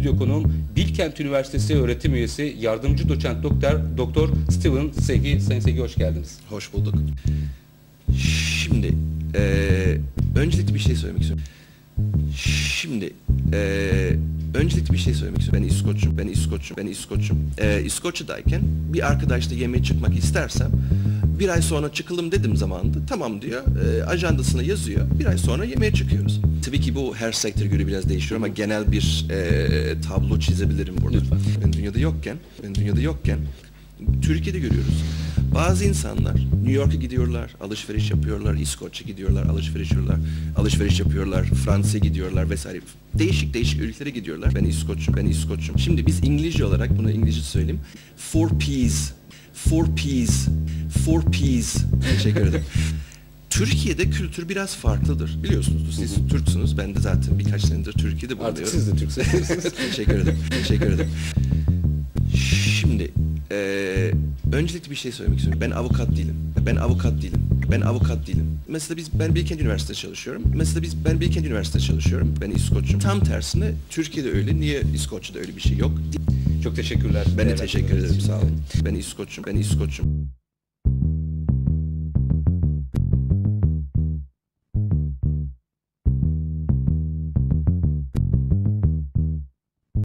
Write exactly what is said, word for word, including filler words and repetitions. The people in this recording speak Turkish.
stüdyo konuğum Bilkent Üniversitesi öğretim üyesi yardımcı doçent doktor Doktor Steven Segi. Sayın Segi, hoş geldiniz. Hoş bulduk. Şimdi e, öncelikle bir şey söylemek istiyorum. Şimdi e, öncelikle bir şey söylemek istiyorum. Ben İskoç'um, ben İskoç'um, ben İskoç'um. E, İskoçya'dayken bir arkadaşla yemeğe çıkmak istersem bir ay sonra çıkalım dedim zamanında. Tamam diyor. E, ajandasına yazıyor. Bir ay sonra yemeğe çıkıyoruz. Tabii ki bu her sektöre göre biraz değişiyor ama genel bir e, tablo çizebilirim burada. Lütfen. Ben dünyada yokken, ben dünyada yokken Türkiye'de görüyoruz. Bazı insanlar New York'a gidiyorlar, alışveriş yapıyorlar, İskoç'a gidiyorlar, alışveriş yapıyorlar, alışveriş yapıyorlar, Fransa'ya gidiyorlar vesaire. Değişik değişik ülkelere gidiyorlar. Ben İskoç'um, ben İskoç'um. Şimdi biz İngilizce olarak, bunu İngilizce söyleyeyim. Four P's, four P's, four P's. Teşekkür ederim. Türkiye'de kültür biraz farklıdır. Biliyorsunuz, siz Türksünüz. Ben de zaten birkaç senedir Türkiye'de bulunuyorum. Artık siz de Türksünüz. Teşekkür ederim, teşekkür ederim. Şimdi e, öncelikle bir şey söylemek istiyorum. Ben avukat değilim. Ben avukat değilim. Ben avukat değilim. Mesela biz ben Bilkent Üniversitesi'nde çalışıyorum. Mesela biz ben Bilkent Üniversitesi'nde çalışıyorum. Ben İskoç'um. Tam tersine Türkiye'de öyle. Niye İskoçya'da öyle bir şey yok? Çok teşekkürler. Ben de teşekkür ederim. Sağ olun. Ben İskoç'um. Ben İskoç'um.